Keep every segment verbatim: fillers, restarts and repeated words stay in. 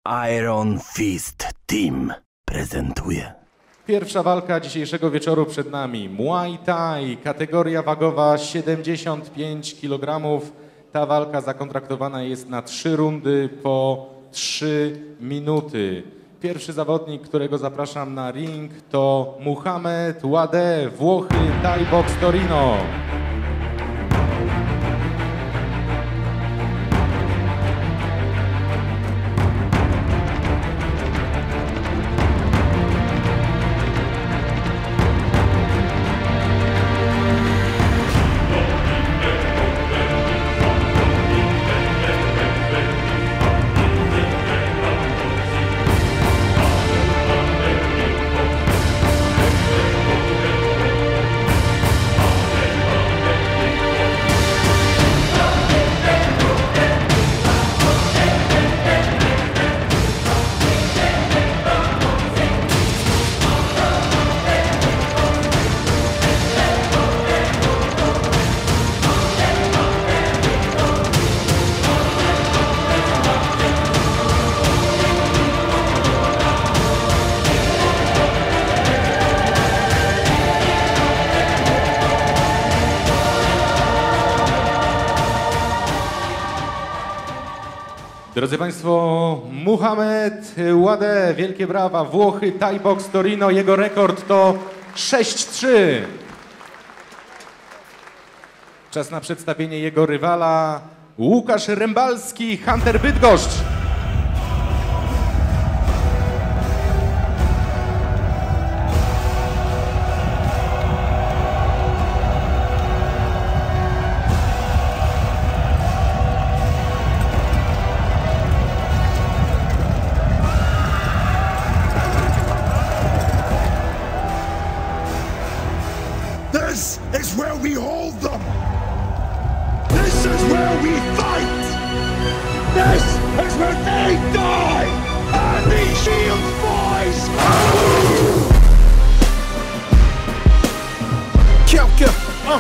Iron Fist Team prezentuje. Pierwsza walka dzisiejszego wieczoru przed nami. Muay Thai, kategoria wagowa siedemdziesiąt pięć kilogramów. Ta walka zakontraktowana jest na trzy rundy po trzy minuty. Pierwszy zawodnik, którego zapraszam na ring, to Muhammad Wadeh, Włochy, Thai Box Torino. Drodzy Państwo, Muhammad Wadeh, wielkie brawa, Włochy, Thai Box Torino, jego rekord to sześć trzy. Czas na przedstawienie jego rywala, Łukasz Rębalski, Hunter Bydgoszcz. This is where we hold them. This is where we fight. This is where they die. And the Shield boys. Kill, kill. Uh.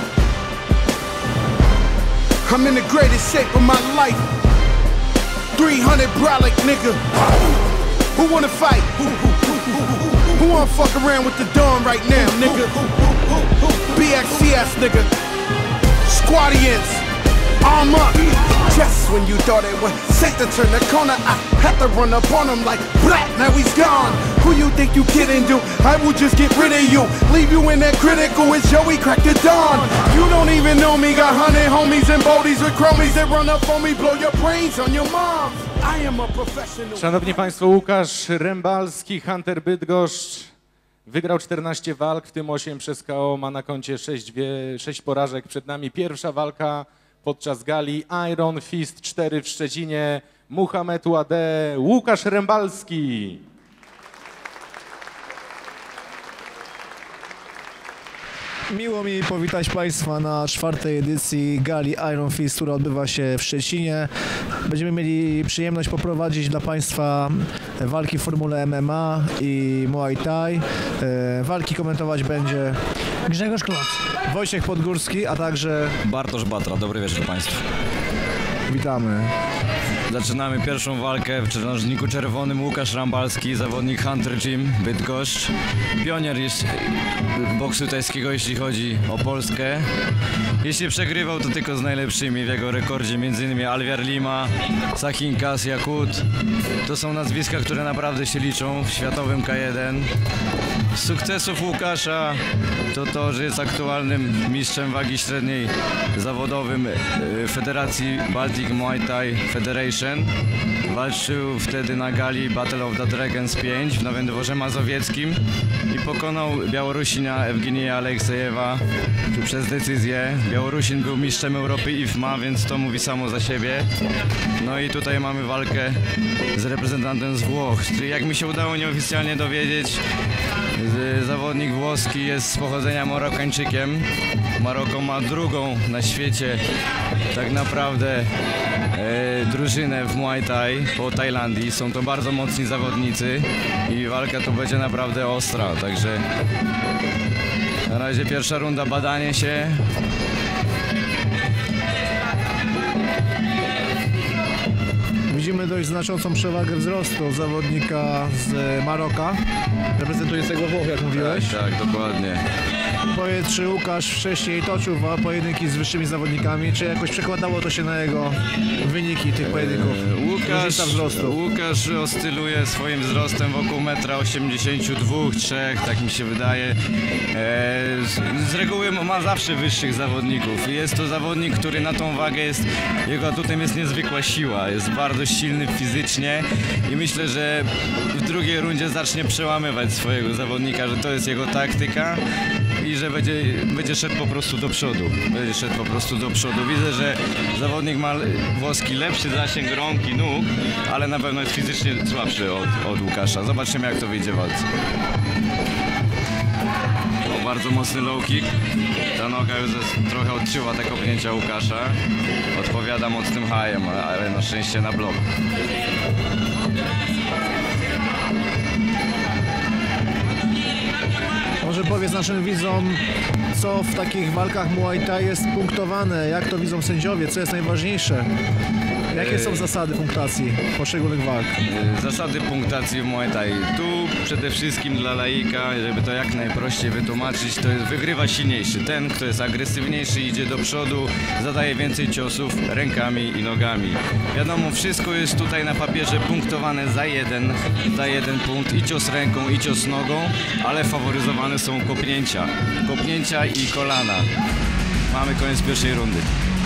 I'm in the greatest shape of my life. three hundred brolic nigga. Who wanna fight? Who, who, who, who, who, who wanna fuck around with the dawn right now, nigga? B X C S, nigga. Squadians, arm up. Just when you thought it was safe to turn the corner, I had to run up on him like black, now he's gone. Who you think you kidding, do? I will just get rid of you. Leave you in that critical, it's Joey crack the dawn. You don't even know me, got hundred homies and boldies with chromies that run up on me, blow your brains on your mom. I am a professional. Szanowni Państwo, Łukasz Rębalski, Hunter Bydgoszcz. Wygrał czternaście walk, w tym osiem przez K O, ma na koncie sześć porażek. Przed nami pierwsza walka podczas gali Iron Fist cztery w Szczecinie. Muhammad Wadeh, Łukasz Rębalski. Miło mi powitać Państwa na czwartej edycji gali Iron Fist, która odbywa się w Szczecinie. Będziemy mieli przyjemność poprowadzić dla Państwa walki w formule M M A i Muay Thai. Walki komentować będzie Grzegorz Kloc, Wojciech Podgórski, a także Bartosz Batra. Dobry wieczór Państwu. Witamy. Zaczynamy pierwszą walkę w narożniku czerwonym. Łukasz Rębalski, zawodnik Hunter Team Bydgoszcz. Pionier jest boksu tajskiego, jeśli chodzi o Polskę. Jeśli przegrywał, to tylko z najlepszymi w jego rekordzie, między innymi Alwiar Lima, Sahin Kas, Jakut. To są nazwiska, które naprawdę się liczą w światowym K jeden. Z sukcesów Łukasza to to, że jest aktualnym mistrzem wagi średniej zawodowym Federacji Baltic Muay Thai Federation. Walczył wtedy na gali Battle of the Dragons pięć w Nowym Dworze Mazowieckim i pokonał Białorusina Ewgenija Aleksejewa przez decyzję. Białorusin był mistrzem Europy I F M A, więc to mówi samo za siebie. No i tutaj mamy walkę z reprezentantem z Włoch. Jak mi się udało nieoficjalnie dowiedzieć, zawodnik włoski jest z pochodzenia Marokańczykiem. Maroko ma drugą na świecie tak naprawdę e, drużynę w Muay Thai po Tajlandii. Są to bardzo mocni zawodnicy i walka to będzie naprawdę ostra, także na razie pierwsza runda, badanie się. mamy dość znaczącą przewagę wzrostu zawodnika z Maroka, reprezentującego Włoch, jak mówiłeś. Tak, tak, dokładnie. Powiedz, czy Łukasz wcześniej toczył pojedynki z wyższymi zawodnikami, czy jakoś przekładało to się na jego wyniki tych pojedynków? E, Łukasz, Różnica wzrostu. Łukasz oscyluje swoim wzrostem wokół metra osiemdziesiąt dwa, trzy, tak mi się wydaje. E, z, z reguły ma zawsze wyższych zawodników. Jest to zawodnik, który na tą wagę jest, jego atutem jest niezwykła siła, jest bardzo silny fizycznie i myślę, że w drugiej rundzie zacznie przełamywać swojego zawodnika, że to jest jego taktyka i że będzie, będzie szedł po prostu do przodu. Będzie szedł po prostu do przodu. Widzę, że zawodnik ma włoski lepszy zasięg rąk i nóg, ale na pewno jest fizycznie słabszy od, od Łukasza. Zobaczymy, jak to wyjdzie w walce. O, bardzo mocny low kick. Ta noga już jest, trochę odczuwa te kopnięcia Łukasza. Odpowiada mocnym hajem, ale na szczęście na blok. Może powiedz naszym widzom, co w takich walkach Muay Thai jest punktowane, jak to widzą sędziowie, co jest najważniejsze? Jakie są zasady punktacji poszczególnych walk? Zasady punktacji w Muay Thai. Tu przede wszystkim dla laika, żeby to jak najprościej wytłumaczyć, to jest wygrywa silniejszy. Ten, kto jest agresywniejszy, idzie do przodu, zadaje więcej ciosów rękami i nogami. Wiadomo, wszystko jest tutaj na papierze punktowane za jeden, za jeden punkt. I cios ręką, i cios nogą, ale faworyzowane są kopnięcia. Kopnięcia i kolana. Mamy koniec pierwszej rundy.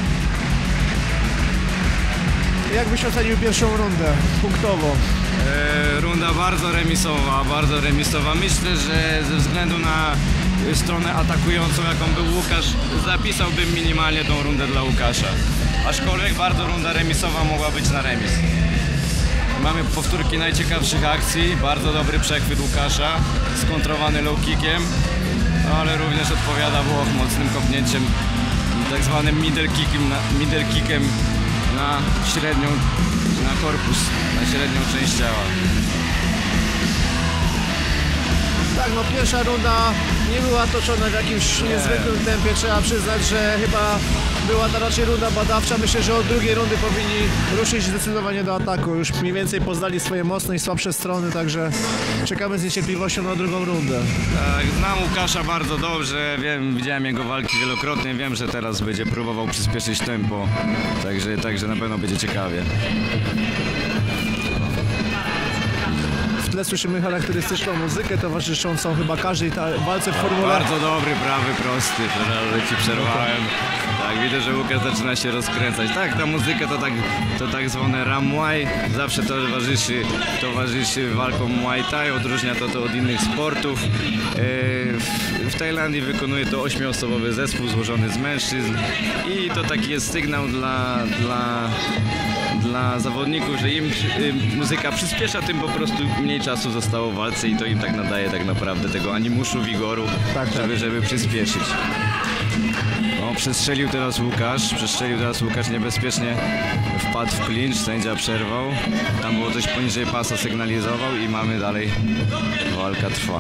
Jak byś ocenił pierwszą rundę punktowo? E, runda bardzo remisowa, bardzo remisowa. Myślę, że ze względu na stronę atakującą, jaką był Łukasz, zapisałbym minimalnie tą rundę dla Łukasza. Aczkolwiek bardzo runda remisowa mogła być na remis. Mamy powtórki najciekawszych akcji, bardzo dobry przechwyt Łukasza, skontrowany low kickiem, ale również odpowiada Włoch mocnym kopnięciem, tak zwanym middle kickiem, middle kickiem na średnią, na korpus, na średnią część ciała. Tak, no pierwsza runda nie była toczona w jakimś niezwykłym tempie, trzeba przyznać, że chyba była to raczej runda badawcza. Myślę, że od drugiej rundy powinni ruszyć zdecydowanie do ataku. Już mniej więcej poznali swoje mocne i słabsze strony, także czekamy z niecierpliwością na drugą rundę. Tak, znam Łukasza bardzo dobrze, wiem, widziałem jego walki wielokrotnie, wiem, że teraz będzie próbował przyspieszyć tempo, także, także na pewno będzie ciekawie. W tle słyszymy charakterystyczną muzykę towarzyszącą chyba każdej walce w formule. Bardzo dobry, prawy, prosty, że ci przerwałem. Tak, widzę, że Łukasz zaczyna się rozkręcać. Tak, ta muzyka to tak, to tak zwane Ramway, zawsze towarzyszy, towarzyszy walkom Muay Thai, odróżnia to, to od innych sportów. W, w Tajlandii wykonuje to ośmioosobowy zespół złożony z mężczyzn i to taki jest sygnał dla, dla, dla zawodników, że im y, muzyka przyspiesza, tym po prostu mniej czasu zostało w walce i to im tak nadaje tak naprawdę tego animuszu, wigoru, tak, żeby, tak. żeby przyspieszyć. No, przestrzelił teraz Łukasz, przestrzelił teraz Łukasz niebezpiecznie, wpadł w clinch, sędzia przerwał, tam było coś poniżej pasa, sygnalizował i mamy dalej, walka trwa.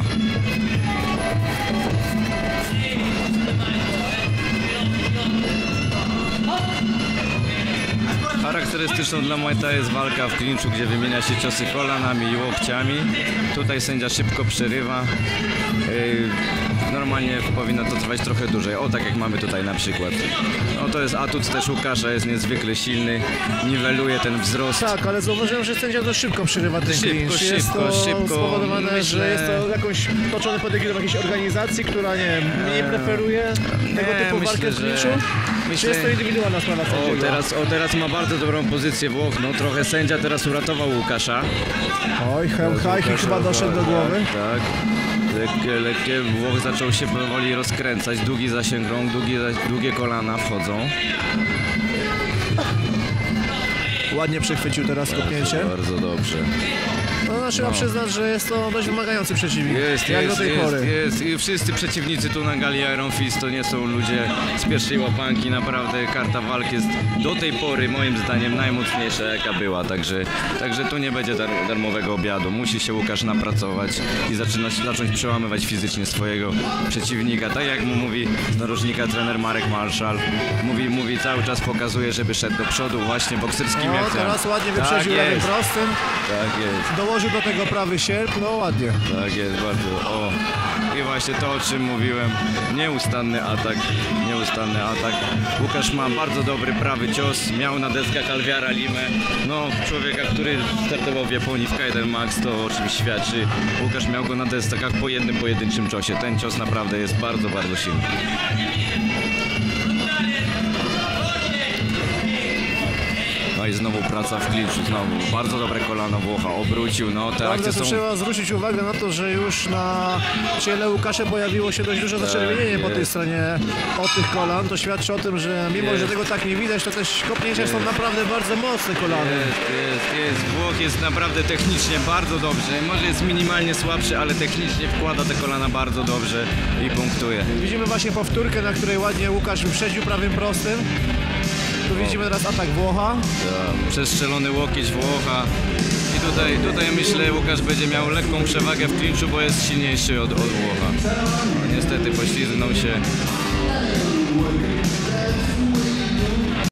Charakterystyczną dla Muay Thai jest walka w clinchu, gdzie wymienia się ciosy kolanami i łokciami. Tutaj sędzia szybko przerywa. Yy, normalnie powinno to trwać trochę dłużej. O, tak jak mamy tutaj na przykład. No to jest atut też Łukasza, jest niezwykle silny, niweluje ten wzrost. Tak, ale zauważyłem, że sędzia dość szybko przerywa ten Szybko, clinch. Jest szybko, to szybko. spowodowane, Myślę- że jest to jakąś toczone pod egidą jakiejś organizacji, która nie wiem, mniej preferuje tego nie, typu myślę, walkę w że- clinchu? Czy myślę- jest to indywidualna sprawa sędziego? O teraz, o, teraz ma bardzo dobrą pozycję Włoch. No trochę sędzia teraz uratował Łukasza. Oj, high kick chyba doszedł do głowy. Tak, tak. Lekkie, lekkie. Włoch zaczął się powoli rozkręcać. Długi zasięg rąk, długie, długie kolana wchodzą. Ładnie przechwycił teraz kopnięcie. Bardzo dobrze. No, trzeba przyznać, że jest to dość wymagający przeciwnik. Jest, jak jest, do tej jest, pory. jest. I wszyscy przeciwnicy tu na gali Iron Fist to nie są ludzie z pierwszej łapanki. Naprawdę karta walki jest do tej pory moim zdaniem najmocniejsza jaka była. Także, także tu nie będzie dar darmowego obiadu. Musi się Łukasz napracować i zaczynać, zacząć przełamywać fizycznie swojego przeciwnika. Tak jak mu mówi z narożnika trener Marek Marszal. Mówi, mówi cały czas pokazuje, żeby szedł do przodu właśnie bokserskim jak Sebastian. teraz ładnie Tak wyprzedził lewym jest. prostym. Tak jest. Dołożył do tego prawy sierp, no ładnie. Tak jest, bardzo. O. I właśnie to, o czym mówiłem. Nieustanny atak, nieustanny atak. Łukasz ma bardzo dobry prawy cios. Miał na deskach Alviara Limę. No, człowieka, który startował w Japonii w K jeden Max, to o czym świadczy. Łukasz miał go na deskach po jednym pojedynczym ciosie. Ten cios naprawdę jest bardzo, bardzo silny. No i znowu praca w klinczu, znowu bardzo dobre kolano Włocha, obrócił, no te Prawda, akcje tu są... trzeba zwrócić uwagę na to, że już na ciele Łukasza pojawiło się dość duże zaczerwienienie po tej jest. stronie od tych kolan. To świadczy o tym, że mimo, Jest. że tego tak nie widać, to też kopnięcia są naprawdę bardzo mocne kolany. Jest, jest, jest. Włoch jest naprawdę technicznie bardzo dobrze. Może jest minimalnie słabszy, ale technicznie wkłada te kolana bardzo dobrze i punktuje. Widzimy właśnie powtórkę, na której ładnie Łukasz wyprzedził prawym prostym. Tu widzimy teraz atak Włocha. Ja, przestrzelony łokieć Włocha. I tutaj, tutaj myślę, Łukasz będzie miał lekką przewagę w klinczu, bo jest silniejszy od, od Włocha. No, niestety poślizgnął się.